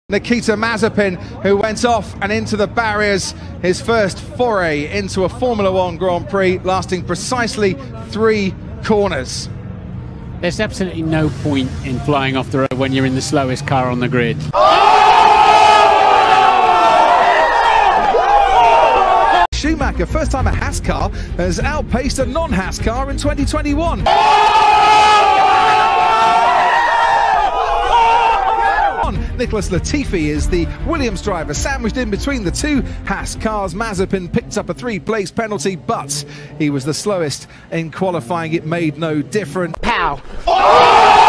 Nikita Mazepin, who went off and into the barriers, his first foray into a Formula One Grand Prix, lasting precisely 3 corners. There's absolutely no point in flying off the road when you're in the slowest car on the grid. Schumacher, first time a Haas car, has outpaced a non-Haas car in 2021. Nicholas Latifi is the Williams driver, sandwiched in between the 2 Haas cars. Mazepin picked up a 3-place penalty, but he was the slowest in qualifying. It made no difference. Pow!